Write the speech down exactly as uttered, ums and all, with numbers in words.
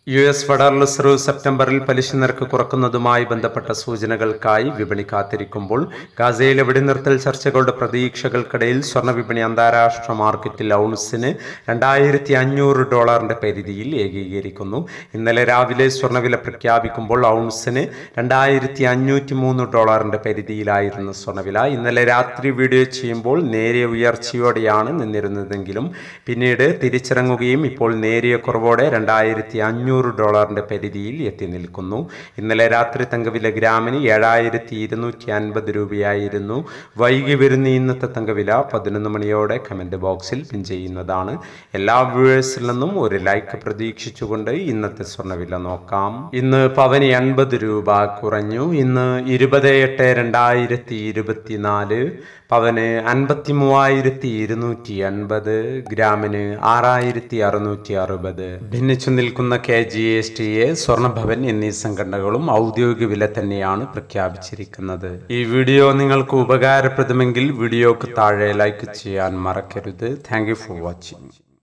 U S federal reserve സെപ്റ്റംബറിൽ പലിശ നിരക്ക് കുറക്കുന്നതുമായി ബന്ധപ്പെട്ട സൂചനകൾക്കായി വിപണി കാത്തിരിക്കുമ്പോൾ ഗാസയിലെ വെടിനിർത്തൽ ചർച്ചകളുടെ പ്രതീക്ഷകൾക്കിടയിൽ സ്വർണ്ണ വിപണി അന്താരാഷ്ട്ര മാർക്കറ്റിൽ ഔൺസിന് രണ്ടായിരത്തി അഞ്ഞൂറ് ഡോളറിന്റെ പരിധിയിൽ ഏകീകരിക്കുന്നു. ഇന്നലെ രാവിലെ സ്വർണ്ണവില പ്രഖ്യാപിക്കുമ്പോൾ ഔൺസിന് രണ്ടായിരത്തി അഞ്ഞൂറ്റി മൂന്ന് ഡോളറിന്റെ പരിധിയിലായിരുന്നു സ്വർണ്ണവില. ഇന്നലെ രാത്രി വീഡിയോ ചെയ്യുമ്പോൾ നേരിയ ഉയർച്ചയോടെയാണ് നിന്നിരുന്നതെങ്കിലും പിന്നീട് തിരിച്ചിറങ്ങുകയും ഇപ്പോൾ നേരിയ കുറവോടെ രണ്ടായിരത്തി അഞ്ഞൂറ് ഡോളറിന്റെ പരിധിയിൽ എത്തി നിൽക്കുന്നു. ഇന്നലെ രാത്രി തങ്കവില ഗ്രാമിന് ഏഴായിരത്തി ഇരുന്നൂറ്റി അൻപത് രൂപയായിരുന്നു. വൈകി വരുന്ന ഇന്നത്തെ തങ്കവില പതിനൊന്ന് മണിയോടെ കമന്റ് ബോക്സിൽ പിൻ ചെയ്യുന്നതാണ്. എല്ലാ വ്യൂവേഴ്സിൽ നിന്നും ഒരു ലൈക്ക് പ്രതീക്ഷിച്ചുകൊണ്ട് ഇന്നത്തെ സ്വർണ്ണവില നോക്കാം. ഇന്ന് പവന് എൺപത് രൂപ കുറഞ്ഞു. ഇന്ന് ഇരുപത് എട്ട് രണ്ടായിരത്തി ഇരുപത്തിനാല് പവന് അൻപത്തി മൂവായിരത്തി ഇരുന്നൂറ്റി അൻപത്, ഗ്രാമിന് ആറായിരത്തി അറുന്നൂറ്റി അറുപത്. ഭിന്നിച്ചു നിൽക്കുന്ന K G S T A, Swarnabhavan എന്നീ സംഘടനകളും ഔദ്യോഗിക വില തന്നെയാണ് പ്രഖ്യാപിച്ചിരിക്കുന്നത്. ഈ വീഡിയോ നിങ്ങൾക്ക് ഉപകാരപ്രദമെങ്കിൽ വീഡിയോക്ക് താഴെ ലൈക്ക് ചെയ്യാൻ മറക്കരുത്. Thank you for watching.